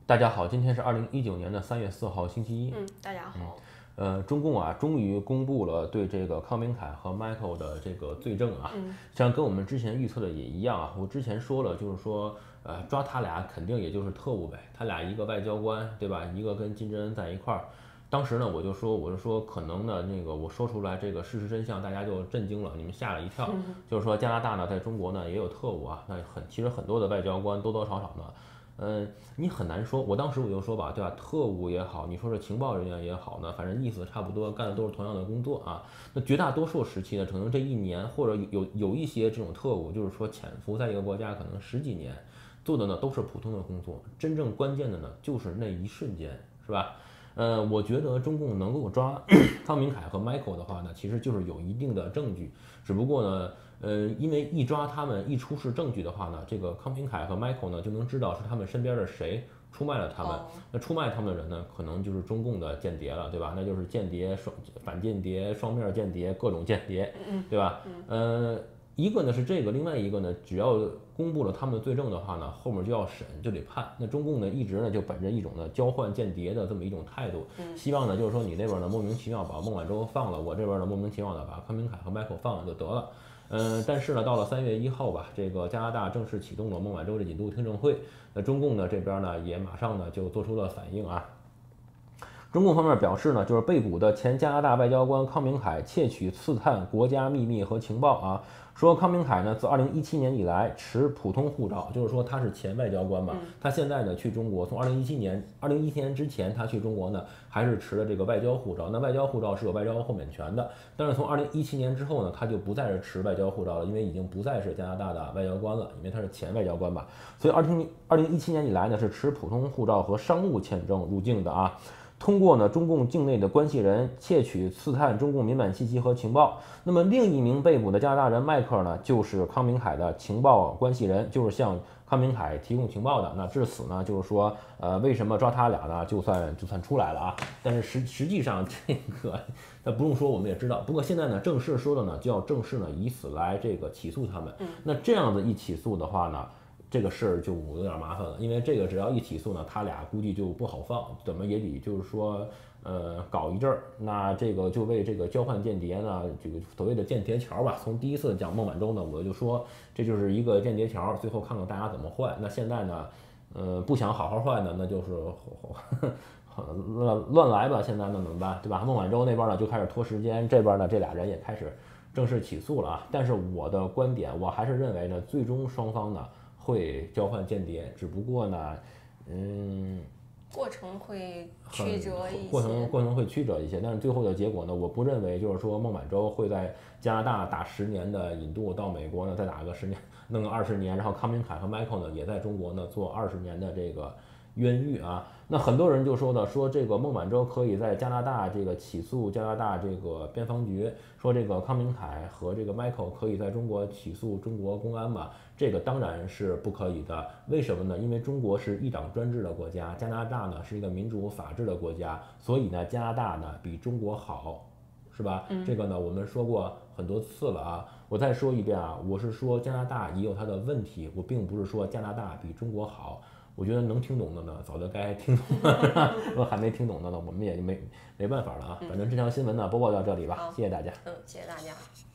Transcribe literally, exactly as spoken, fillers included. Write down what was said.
大家好，今天是二零一九年的三月四号，星期一。 嗯，大家好。 呃，中共啊，终于公布了对这个康明凯和 Michael 的这个罪证啊， 嗯， 像跟我们之前预测的也一样啊。我之前说了，就是说，呃，抓他俩肯定也就是特务呗，他俩一个外交官，对吧？一个跟金正恩在一块儿。当时呢，我就说，我就说，可能呢，那个我说出来这个事实真相，大家就震惊了，你们吓了一跳。就是说，加拿大呢，在中国呢也有特务啊，那很其实很多的外交官多多少少呢。嗯，你很难说。我当时我就说吧，对吧？特务也好，你说是情报人员也好呢，反正意思差不多，干的都是同样的工作啊。那绝大多数时期呢，可能这一年或者有有一些这种特务，就是说潜伏在一个国家可能十几年，做的呢都是普通的工作。真正关键的呢，就是那一瞬间，是吧？呃，我觉得中共能够抓康明凯和 Michael 的话呢，其实就是有一定的证据，只不过呢。呃，因为一抓他们，一出示证据的话呢，这个康平凯和 Michael 呢就能知道是他们身边的谁出卖了他们。 哦， 那出卖他们的人呢，可能就是中共的间谍了，对吧？那就是间谍、双反间谍、双面间谍、各种间谍，对吧？呃，一个呢是这个，另外一个呢，只要公布了他们的罪证的话呢，后面就要审，就得判。那中共呢一直呢就本着一种呢交换间谍的这么一种态度，希望呢就是说你那边呢莫名其妙把孟晚舟放了，我这边呢莫名其妙的把康明凯和 Michael 放了就得了。嗯，但是呢，到了三月一号吧，这个加拿大正式启动了孟晚舟的引渡听证会。那中共呢这边呢也马上呢就做出了反应啊。中共方面表示呢，就是被捕的前加拿大外交官康明凯窃取刺探国家秘密和情报啊。说康明凯呢，自二零一七年以来持普通护照，就是说他是前外交官嘛。他现在呢去中国，从二零一七年，二零一七年之前他去中国呢，还是持了这个外交护照。那外交护照是有外交豁免权的，但是从二零一七年之后呢，他就不再是持外交护照了，因为已经不再是加拿大的外交官了，因为他是前外交官吧。所以二零二零一七年以来呢，是持普通护照和商务签证入境的啊。通过呢中共境内的关系人窃取刺探中共敏感信息和情报。那么另一名被捕的加拿大人迈克尔呢，就是康明凯的情报关系人，就是向康明凯提供情报的。那至此呢，就是说，呃，为什么抓他俩呢？就算就算出来了啊。但是实实际上这个，那不用说，我们也知道。不过现在呢，正式说的呢，就要正式呢以此来这个起诉他们。那这样子一起诉的话呢？这个事儿就有点麻烦了，因为这个只要一起诉呢，他俩估计就不好放，怎么也得就是说，呃，搞一阵儿。那这个就为这个交换间谍呢，这个所谓的间谍桥吧，从第一次讲孟晚舟呢，我就说这就是一个间谍桥，最后看看大家怎么换。那现在呢，呃，不想好好换呢，那就是乱乱来吧。现在那怎么办，对吧？孟晚舟那边呢就开始拖时间，这边呢这俩人也开始正式起诉了啊。但是我的观点，我还是认为呢，最终双方呢。会交换间谍，只不过呢，嗯， 过程会曲折一些， 过程过程会曲折一些，但是最后的结果呢，我不认为就是说孟晚舟会在加拿大打十年的引渡，到美国呢再打个十年，弄个二十年，然后康明凯和 Michael 呢也在中国呢做二十年的这个冤狱啊。那很多人就说呢，说这个孟晚舟可以在加拿大这个起诉加拿大这个边防局，说这个康明凯和这个 Michael 可以在中国起诉中国公安嘛？这个当然是不可以的。为什么呢？因为中国是一党专制的国家，加拿大呢是一个民主法治的国家，所以呢加拿大呢比中国好，是吧？嗯、这个呢我们说过很多次了啊。我再说一遍啊，我是说加拿大也有它的问题，我并不是说加拿大比中国好。我觉得能听懂的呢，早就该听懂了；如果还没听懂的呢，我们也没没办法了啊。反正这条新闻呢，播报到这里吧，谢谢大家。 嗯，谢谢大家。